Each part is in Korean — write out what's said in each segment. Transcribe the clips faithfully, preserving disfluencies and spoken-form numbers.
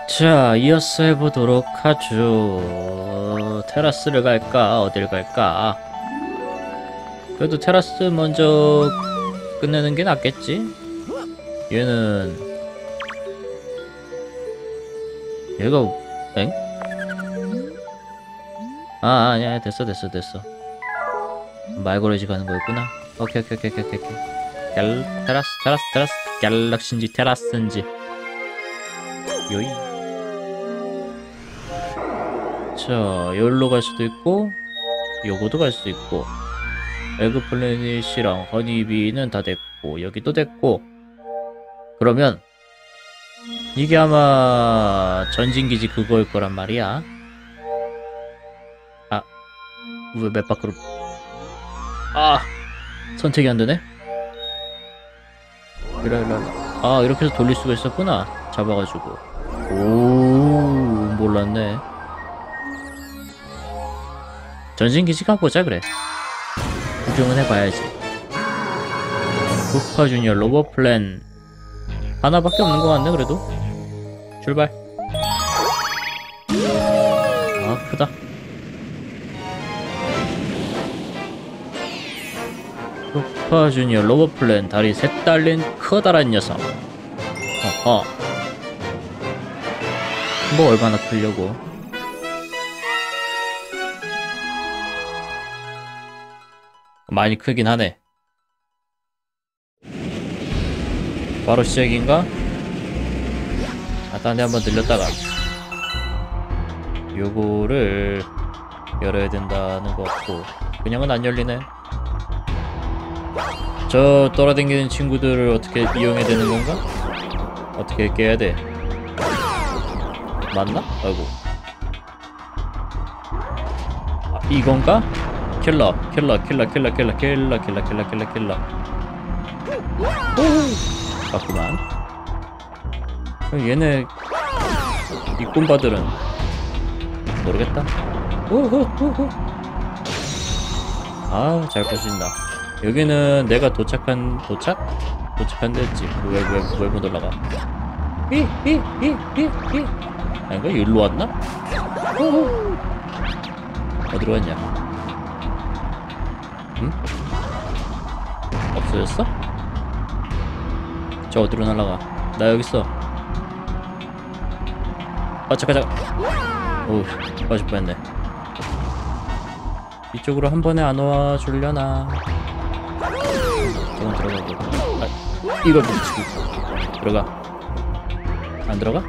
자, 이어서 해보도록 하죠. 테라스를 갈까? 어딜 갈까? 그래도 테라스 먼저 끝내는 게 낫겠지? 얘는 얘가 엥? 아, 아니야, 됐어 됐어 됐어. 말고래지 가는 거였구나. 오케이 오케이 오케이 오케이 오케이. 갤 테라스 테라스 테라스 갤럭시인지 테라스인지 요이. 자, 여기로 갈 수도 있고 요거도 갈 수 있고, 에그플래닛이랑 허니비는 다 됐고 여기도 됐고, 그러면 이게 아마 전진기지 그거일 거란 말이야. 아, 왜 맵 밖으로. 아, 선택이 안 되네? 이라 이라. 아, 이렇게 해서 돌릴 수가 있었구나. 잡아가지고. 오, 몰랐네. 전진기지 가보자 그래. 구경은 해봐야지. 부파 주니어 로버 플랜 하나밖에 없는 것 같네. 그래도 출발. 아, 크다. 부파 주니어 로버 플랜 다리 셋 달린 커다란 녀석. 어허. 뭐 얼마나 크려고. 많이 크긴 하네. 바로 시작인가? 아, 딴 데 한번 들렸다가 요거를 열어야 된다는 거 같고, 그냥은 안 열리네. 저 돌아다니는 친구들을 어떻게 이용해야 되는 건가? 어떻게 깨야 돼? 맞나? 아이고. 아, 이건가? 킬러, 킬러, 킬러, 킬러, 킬러, 킬러, 킬러, 킬러, 킬러, 킬러. 맞구만. 얘네 이 꿈바들은 모르겠다. 우후후후. 아, 잘 보신다. 여기는 내가 도착한 도착? 도착한 데지. 왜 왜 왜 못 올라가? 히히히히히. 아닌가? 여기로 왔나? 우후. 어디로 왔냐? 응? 없어졌어? 저 어디로 날아가? 나 여기 있어. 아, 잠깐 잠깐. 오우, 빠질 뻔했네. 이쪽으로 한 번에 안 와 줄려나? 저건 들어가고. 아, 이걸 부딪히고. 들어가. 안 들어가?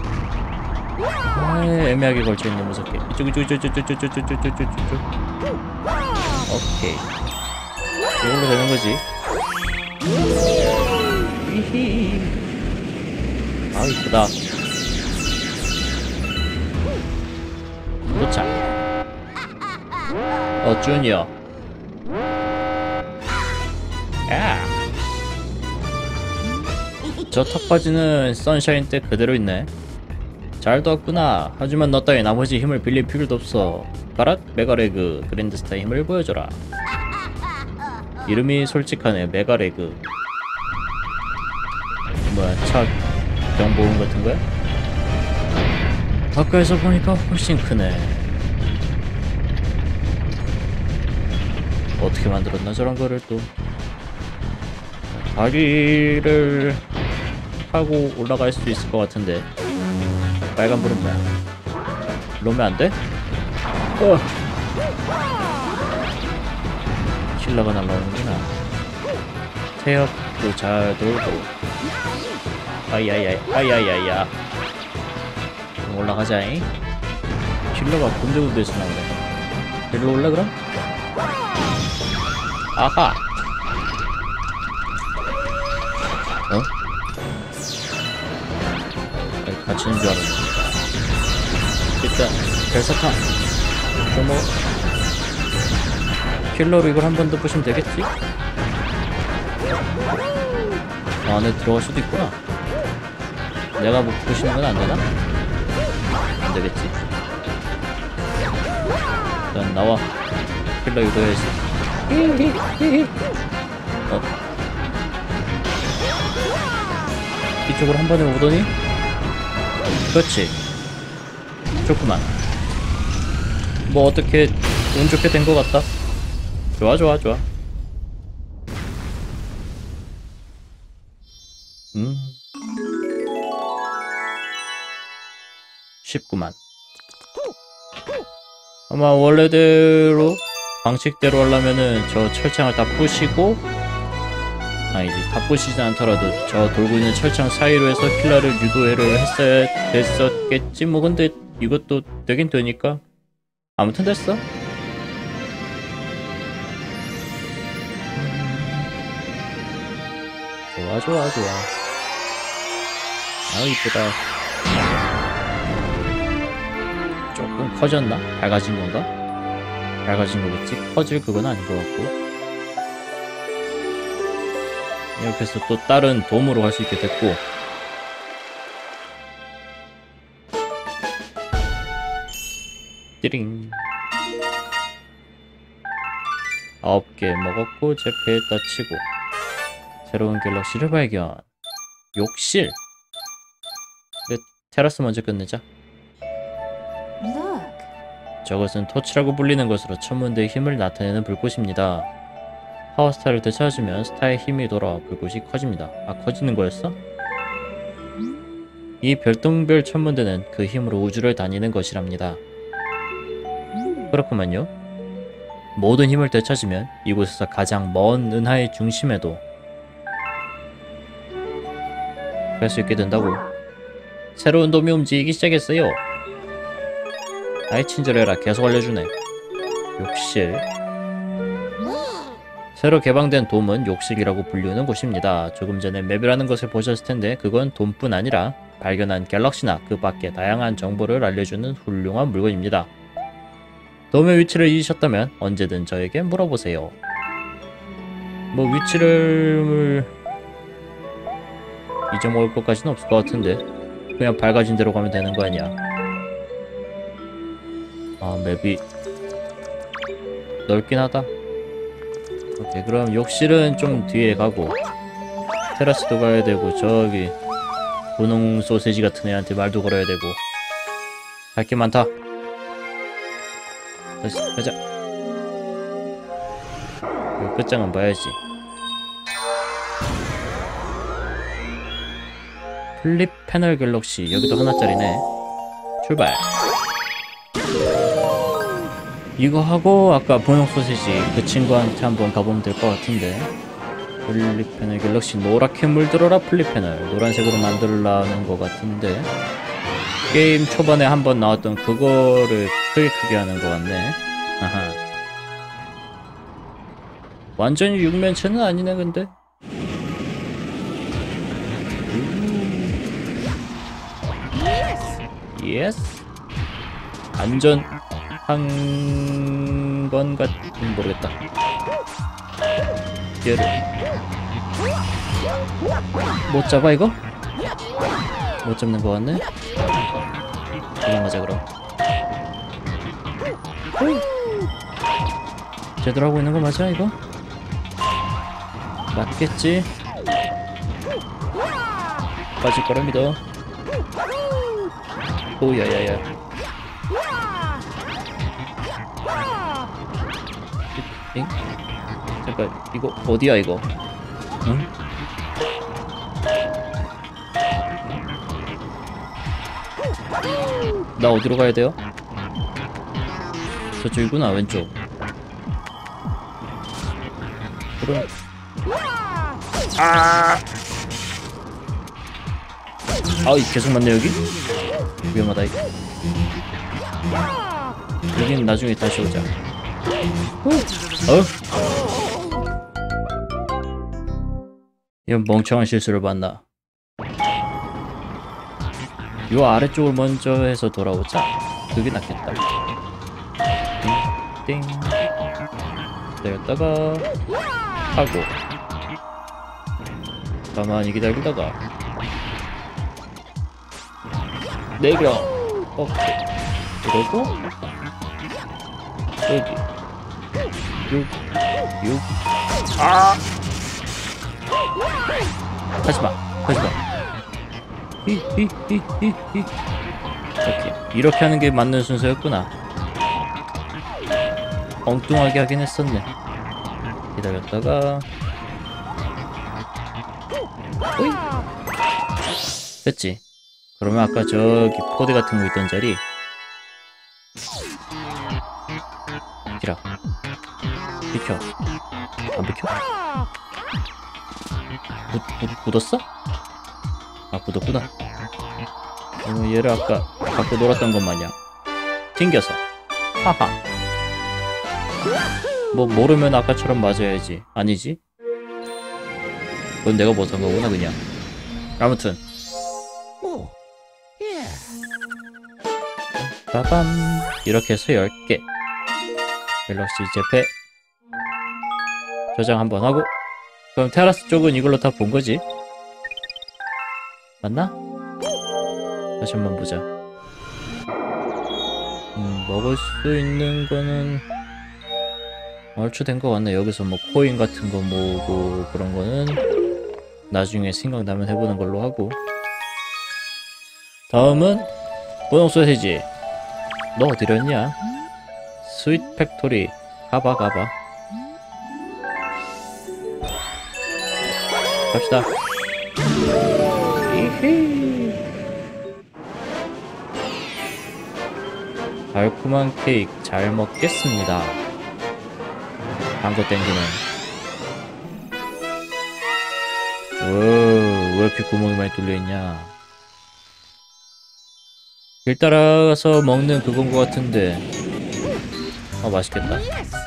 아, 애매하게 걸쳐 있네. 무섭게. 이쪽 이쪽 이쪽 이쪽 이쪽 이쪽 이쪽 이쪽 이쪽 이쪽. 오케이. 이걸로 되는 거지. 히히. 아, 이쁘다. 도착. 어, 주니어. 야. 저 턱받이는 선샤인 때 그대로 있네. 잘 떴구나. 하지만 너 따위 나머지 힘을 빌릴 필요도 없어. 가랏, 메가레그, 그랜드스타의 힘을 보여줘라. 이름이 솔직하네. 메가레그. 뭐야, 차 경보음 같은 거야? 가까이서 보니까 훨씬 크네. 어떻게 만들었나 저런 거를 또. 다리를 타고 올라갈 수 있을 것 같은데. 빨간불은 뭐야? 놓으면 안 돼? 어. 킬러가 날라오는구나. 태엽도 잘 돌고. 아이아이아이, 아이아이아이야. 그럼 올라가자잉. 킬러가 군데군데에서 나오네. 일로 올라 그럼? 아하. 어? 아니, 갇히는 줄 알았네. 일단 별사탕 좀 먹어. 킬러로 이걸 한 번 더 부시면 되겠지? 아, 안에 들어갈 수도 있구나. 내가 뭐 부시는 건 안 되나? 안 되겠지? 일단 나와. 킬러 유도해야지. 어? 이쪽으로 한 번에 오더니 그렇지. 좋구만. 뭐 어떻게 운 좋게 된 것 같다. 좋아 좋아 좋아. 음 쉽구만. 아마 원래대로 방식대로 하려면은 저 철창을 다 부시고, 아니지, 다 부시지 않더라도 저 돌고 있는 철창 사이로 해서 킬라를 유도해를 했어야 됐었겠지. 뭐 근데 이것도 되긴 되니까 아무튼 됐어. 좋아 좋아 좋아. 아 이쁘다. 조금 커졌나? 밝아진 건가? 밝아진 거겠지? 커질 그건 아닌 것 같고. 이렇게 해서 또 다른 돔으로 갈 수 있게 됐고, 띠링. 아홉 개 먹었고 제 배에다 치고 새로운 갤럭시를 발견. 욕실. 근데 테라스 먼저 끝내자. 저것은 토치라고 불리는 것으로 천문대의 힘을 나타내는 불꽃입니다. 파워스타를 되찾으면 스타의 힘이 돌아와 불꽃이 커집니다. 아, 커지는 거였어? 이 별똥별 천문대는 그 힘으로 우주를 다니는 것이랍니다. 그렇구만요. 모든 힘을 되찾으면 이곳에서 가장 먼 은하의 중심에도 갈 수 있게 된다고. 새로운 돔이 움직이기 시작했어요. 아이 친절해라. 계속 알려주네. 욕실. 새로 개방된 돔은 욕실이라고 불리는 곳입니다. 조금 전에 맵이라는 것을 보셨을 텐데 그건 돔뿐 아니라 발견한 갤럭시나 그 밖의 다양한 정보를 알려주는 훌륭한 물건입니다. 돔의 위치를 잊으셨다면 언제든 저에게 물어보세요. 뭐 위치를 잊어먹을 것까지는 없을 것 같은데 그냥 밝아진 대로 가면 되는 거 아니야. 아, 맵이 넓긴 하다. 오케이, 그럼 욕실은 좀 뒤에 가고 테라스도 가야 되고 저기 분홍 소세지 같은 애한테 말도 걸어야 되고 할 게 많다. 다시 가자. 이 끝장은 봐야지. 플립 패널 갤럭시. 여기도 하나짜리네. 출발. 이거 하고 아까 분홍 소시지 그 친구한테 한번 가보면 될 것 같은데. 플립 패널 갤럭시. 노랗게 물들어라 플립 패널. 노란색으로 만들라는 것 같은데 게임 초반에 한번 나왔던 그거를 크게 크게 하는 것 같네. 아하. 완전히 육면체는 아니네 근데. 예스. 안전한 건 같은 모르겠다. 얘를 못 잡아 이거? 못 잡는 거 같네. 도망가자 그럼. 제대로 하고 있는 거 맞아 이거? 맞겠지? 빠질 거라 믿어. 오야야야. 엥? 잠깐 이거 어디야 이거? 응? 나 어디로 가야 돼요? 저쪽이구나. 왼쪽. 그럼 아! 아이 계속 맞네 여기? 위험하다 이거. 여긴 나중에 다시 오자. 어? 이런 멍청한 실수를 봤나. 요 아래쪽을 먼저 해서 돌아오자. 그게 낫겠다. 띵, 띵. 기다렸다가 하고 가만히 기다리다가 내려. 오케이. 그리고 여기 육, 육. 아! 하지마, 하지마. 히히히히히. 이렇게 이렇게 하는 게 맞는 순서였구나. 엉뚱하게 하긴 했었네. 기다렸다가 오이. 됐지. 그러면 아까 저기 포대 같은 거 있던 자리 비켜. 비켜. 안 비켜? 묻, 묻, 묻었어? 아, 묻었구나. 어, 얘를 아까 갖고 놀았던 것 마냥 튕겨서. 하하. 뭐 모르면 아까처럼 맞아야지. 아니지? 그건 내가 못한 거구나 그냥. 아무튼 빠밤. 이렇게 해서 열 개 갤럭시 제패 저장 한번 하고. 그럼 테라스 쪽은 이걸로 다 본 거지? 맞나? 다시 한번 보자. 음, 먹을 수 있는 거는 얼추 된 거 같네. 여기서 뭐 코인 같은 거 모으고 그런 거는 나중에 생각나면 해보는 걸로 하고. 다음은 분홍 소세지. 너 어디렸냐? 스윗 팩토리. 가봐 가봐. 갑시다. 이히. 달콤한 케이크 잘 먹겠습니다. 광고 땡기는. 왜 이렇게 구멍이 많이 뚫려있냐. 길 따라서 먹는 그건 것 같은데. 아, 맛있겠다.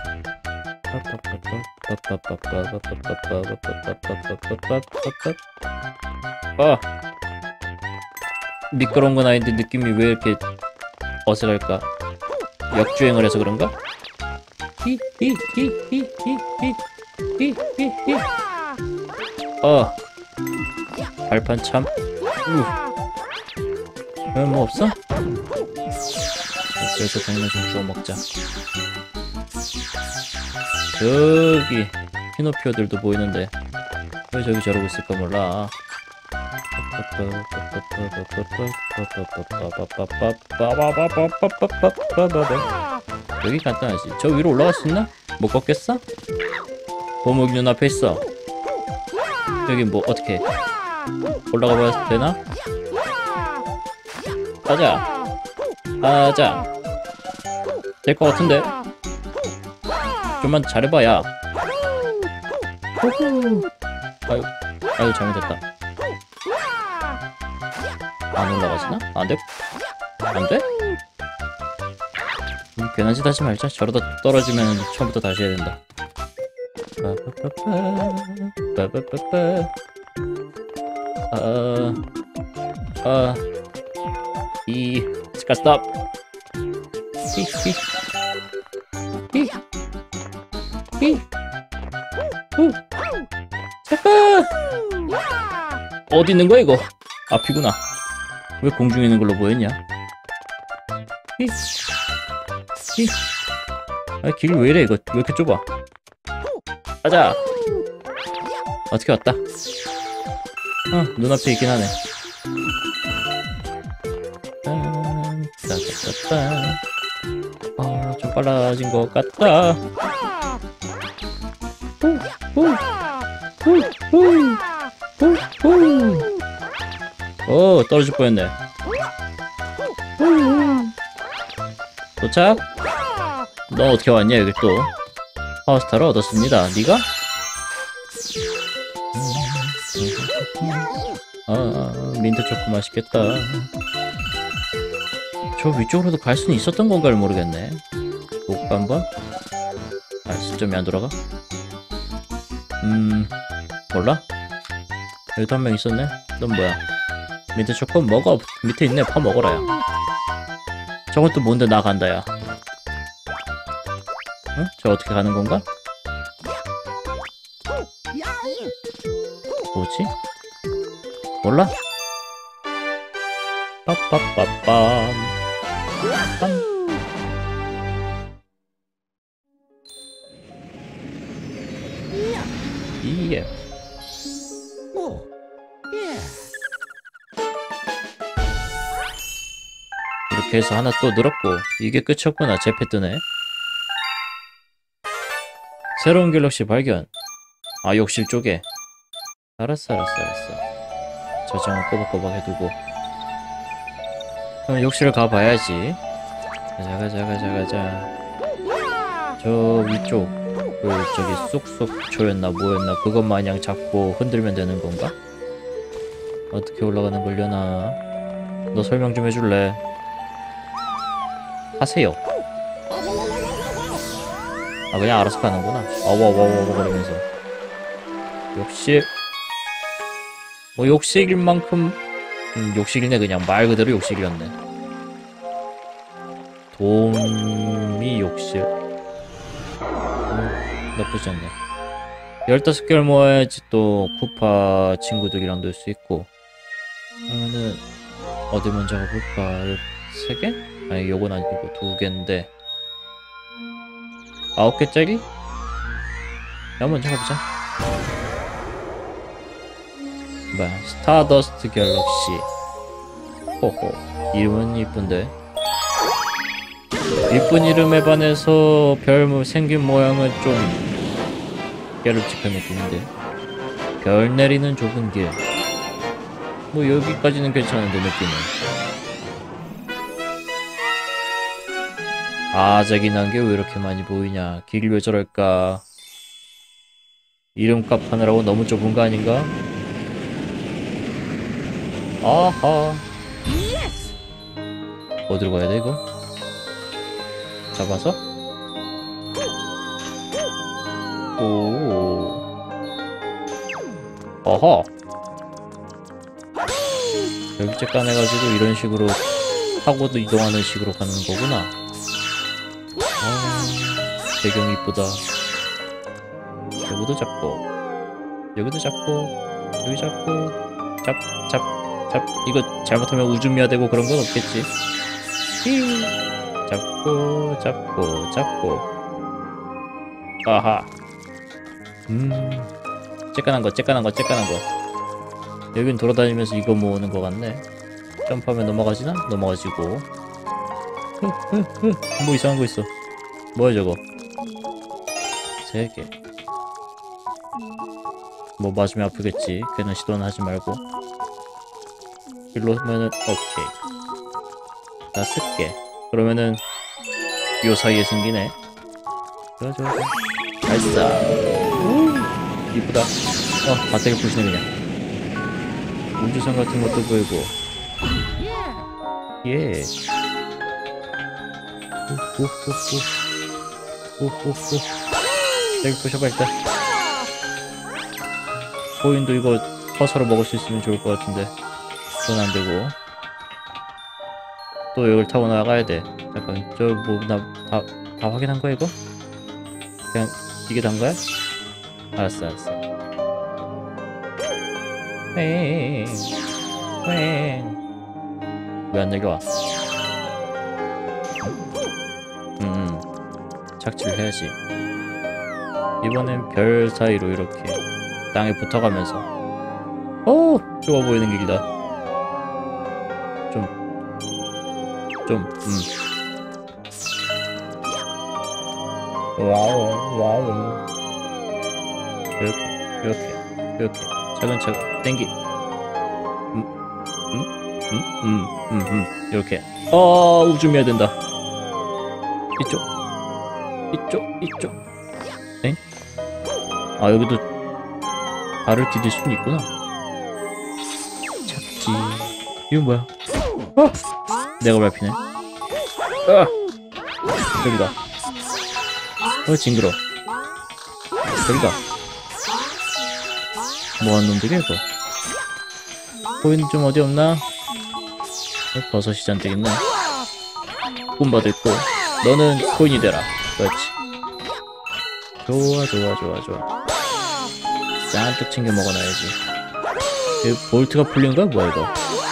아, 미끄러운 건 아닌데 느낌이 왜 이렇게 어색할까? 역주행을 해서 그런가? 어, 발판 참. 왜 뭐 없어? 그래서 당면 좀 주워 먹자. 저기 피노피오들도 보이는데 왜 저기 저러고 있을까 몰라. 여기 간단하지. 저 위로 올라갈 수 있나? 못 걷겠어? 보목이 눈앞에 있어. 여기 뭐 어떻게 올라가 봐야 되나? 가자. 가자. 될 것 같은데. 좀만 잘해봐 야. 아유, 아유 잘못했다. 안 올라가지나? 안 돼? 안 돼? 음, 괜한 짓 하지 말자. 저러다 떨어지면 처음부터 다시 해야 된다. 빠바바바. 아, 아, 이, 스카 스탑. 히히, 히, 히, 후. 잠깐. 어디 있는 거야 이거? 앞이구나. 왜 공중에 있는 걸로 보였냐? 히, 히. 아, 길 왜 이래 이거? 왜 이렇게 좁아? 가자. 어떻게 왔다? 어, 눈앞에 있긴 하네. 따따따따. 어, 좀 빨라진 것 같다. 후후후후후후. 오, 떨어질 뻔했네. 도착? 너 어떻게 왔냐 여기 또? 파워스타를 얻었습니다. 네가? 아, 민트 초코 맛있겠다. 저 위쪽으로도 갈 수는 있었던 건가를 모르겠네. 볼까 한번? 아, 시점이 안 돌아가? 음, 몰라? 여기도 한 명 있었네? 넌 뭐야? 민트 초코 먹어. 밑에 있네. 파 먹어라 야. 저건 또 뭔데 나간다 야. 응? 저 어떻게 가는 건가? 뭐지? 몰라? 빠빠빠빰. 빰. 이에. 이렇게 해서 하나 또 늘었고 이게 끝이었구나. 재패 뜨네. 새로운 갤럭시 발견. 아 욕실 쪽에. 알았어 알았어 알았어. 저장은 꼬박꼬박 해두고 그럼 욕실을 가봐야지. 가자 가자 가자 가자. 저 위쪽 그 저기 쑥쑥 초였나 뭐였나 그것 마냥 잡고 흔들면 되는 건가? 어떻게 올라가는 걸려나? 너 설명 좀 해줄래? 하세요. 아 그냥 알아서 가는구나. 어워워워워 그러면서 욕실 뭐 욕실일 만큼 음, 욕실이네. 그냥 말 그대로 욕실이었네. 도미 욕실. 음, 나쁘지 않네. 열다섯 개를 모아야지 또 쿠파 친구들이랑 놀 수 있고. 그러면은 어디 먼저 가볼까? 세 개? 아니 요건 아니고 두 개인데 아홉 개짜리? 야 먼저 가보자. 뭐야? 스타더스트 갤럭시. 호호. 이름은 이쁜데 이쁜 이름에 반해서 별 생긴 모양은 좀 깨름직한 느낌인데. 별 내리는 좁은 길. 뭐 여기까지는 괜찮은데 느낌은. 아작이난 게 왜 이렇게 많이 보이냐. 길이 왜 저럴까. 이름값 하느라고 너무 좁은 거 아닌가? 아하. 어디로 가야 돼 이거? 잡아서? 오. 어허. 여기 쬐깐해가지고 이런 식으로 타고도 이동하는 식으로 가는 거구나. 아, 배경이 이쁘다. 여기도 잡고 여기도 잡고 여기 잡고 잡 잡 잡. 이거 잘못하면 우주미야 되고 그런 건 없겠지. 히. 잡고 잡고 잡고. 아하. 음 쬐깐한 거 쬐깐한 거 쬐깐한 거. 여긴 돌아다니면서 이거 모으는 거 같네. 점프하면 넘어가지나? 넘어가지고. 뭐 이상한 거 있어. 뭐야 저거. 세 개. 뭐 맞으면 아프겠지. 괜한 시도는 하지 말고. 일로 오면은 오케이. 다섯 개. 그러면은 요 사이에 생기네. 좋아 좋아 좋아. 나이스. 이쁘다. 어 바닥에 부시네 그냥. 우주선 같은 것도 보이고. 예. 후후후후. 후후후. 여기 부셔봐 일단. 코인도 이거 퍼서로 먹을 수 있으면 좋을 것 같은데 그건 안 되고. 또 이걸 타고 나가야 돼. 잠깐 저 뭐 나 다 다 확인한 거야 이거? 그냥 이게 단 거야? 알았어 알았어. 왜 안 내려와? 음, 음. 착지를 해야지. 이번엔 별 사이로 이렇게 땅에 붙어가면서. 오! 좋아 보이는 길이다. 좀 좀 음. 와우 와우. 이렇게 이렇게 이렇게 차근차근 땡기. 음, 음, 음, 음, 음, 음. 이렇게. 아 우주미야 된다. 이쪽, 이쪽, 이쪽. 엥? 아 여기도 발을 디딜 수는 있구나. 착지. 이건 뭐야? 어! 내가 밟히네. 아! 저기다. 어 징그러. 저기다. 뭐하는 놈들이야 이거? 코인 좀 어디 없나? 버섯이 잔뜩 있네. 꿈바도 있고. 너는 코인이 되라. 그렇지. 좋아 좋아 좋아 좋아. 잔뜩 챙겨 먹어놔야지. 이 볼트가 풀린 거야 뭐야 이거?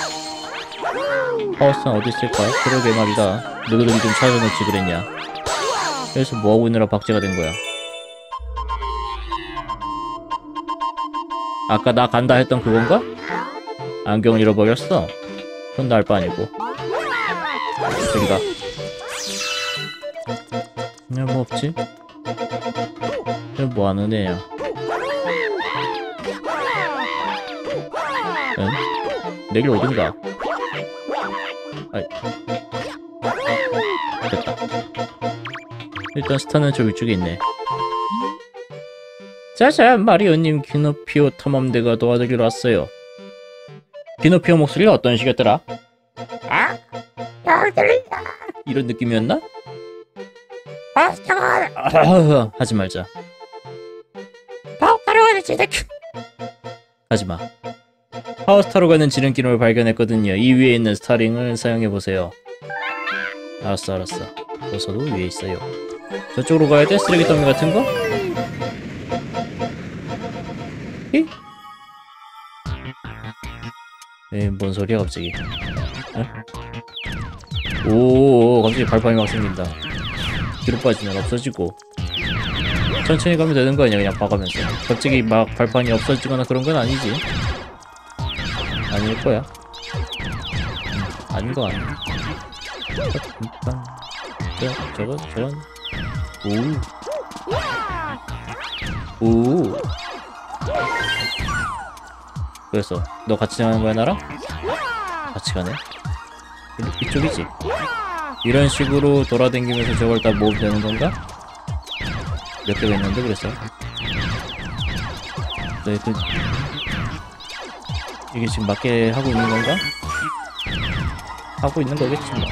파워스톤 어디 있을까? 그러게 말이다. 너희들이 좀 찾아놓지 그랬냐? 그래서 뭐하고 있느라 박제가 된 거야? 아까 나 간다 했던 그건가? 안경을 잃어버렸어? 그건 날 바 아니고. 저기가. 그냥 뭐 없지? 뭐 하는 애야? 응? 내길 어딘가? 아이. 됐다. 일단 스타는 저 위쪽에 있네. 자자, 마리오님, 키노피오 탐험대가 도와드리러 왔어요. 키노피오 목소리가 어떤 식이었더라? 아? 아, 들린다. 이런 느낌이었나? 아, 잠깐만. 아, 하지 말자. 파워스타로 가는 지름길. 하지마. 파워스타로 가는 지름길을 발견했거든요. 이 위에 있는 스타링을 사용해보세요. 알았어, 알았어. 어서도 위에 있어요. 저쪽으로 가야 돼? 쓰레기 더미 같은 거? 이? 에이, 뭔 소리야 갑자기. 에? 오, 갑자기 발판이 막 생긴다. 뒤로 빠지면 없어지고. 천천히 가면 되는 거 아니야, 그냥 봐가면서. 갑자기 막 발판이 없어지거나 그런 건 아니지. 아닐 거야. 음, 아닌 거 아니야. 저, 저건, 저건. 오. 오. 그래서 너 같이 가는 거야, 나랑? 같이 가네? 이, 이쪽이지? 이런 식으로 돌아다니면서 저걸 다 모으면 되는 건가? 몇 개가 있는데 그래서 네, 그, 이게 지금 맞게 하고 있는 건가? 하고 있는 거겠지 뭐.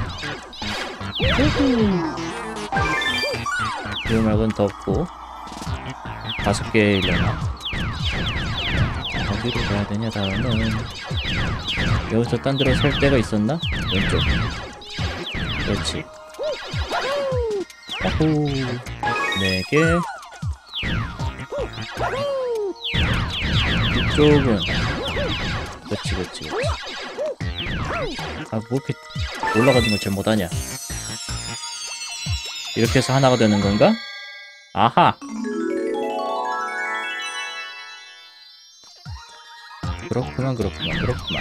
이 말고는 더 없고 다섯 개려나? 어디로 가야 되냐 다음은 여기서 딴 데로 살 데가 있었나? 왼쪽. 그렇지. 야호. 네 개. 이쪽은 그렇지 그렇지 그렇지. 아 뭐 이렇게 올라가는 걸 잘 못하냐. 이렇게 해서 하나가 되는 건가? 아하. 그렇구만 그렇구만 그렇구만.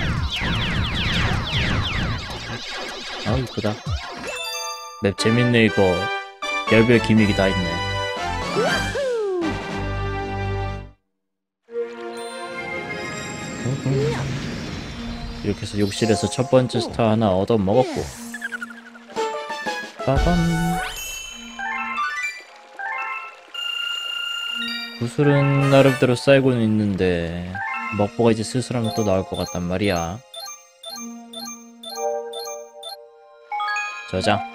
아우 이쁘다. 맵 재밌네 이거. 별별 기믹이 다 있네. 이렇게 해서 욕실에서 첫 번째 스타 하나 얻어 먹었고. 빠밤. 구슬은 나름대로 쌓이고는 있는데 먹보가 이제 슬슬 하면 또 나올 것 같단 말이야. 저장.